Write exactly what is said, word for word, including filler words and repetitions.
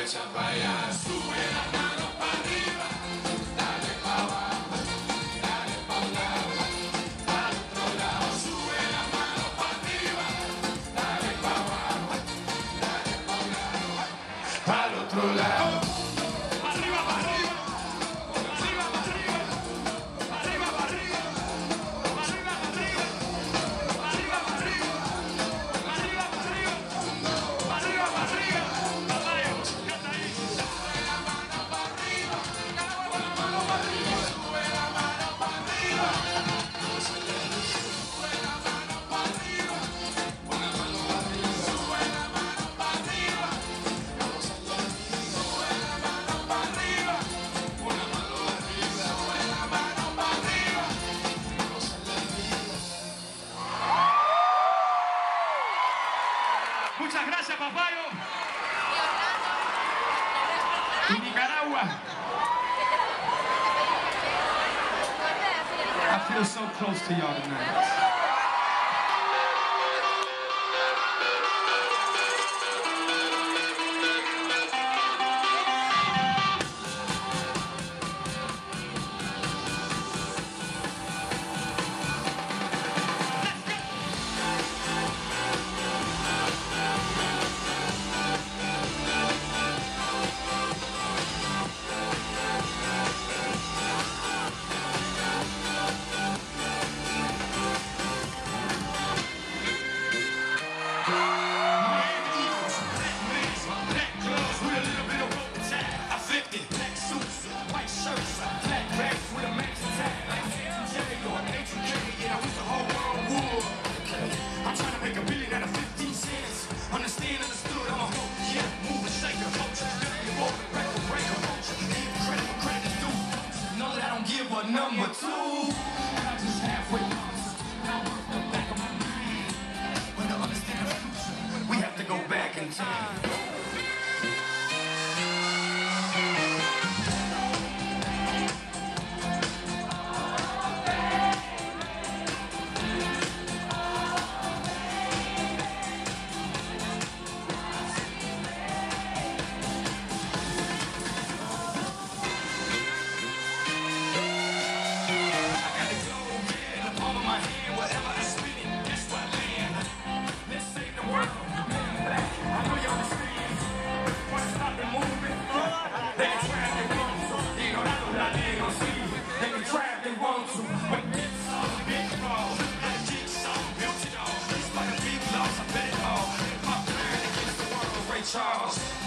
echa para allá. Sube la mano para arriba, dale para abajo, dale para un lado, para el otro lado. Sube la mano para arriba, dale para abajo, dale para un lado, para el otro lado. Arriba, para arriba, arriba, para arriba, arriba, para arriba, arriba, para arriba, arriba, para arriba, arriba, para arriba, arriba, para arriba. Caballo, canta ahí. Sube la mano para arriba, con la mano para arriba, sube la mano para arriba. Sube la mano para arriba, con la mano para arriba, sube la mano para arriba. Sube la mano para arriba, con la mano para arriba, sube la mano para arriba. Muchas gracias, Papayo. Y Nicaragua. I feel so close to y'all tonight. Number two, I'm just halfway lost. Now work the back of my mind. When I understand the future, we have to go back in time. Charles.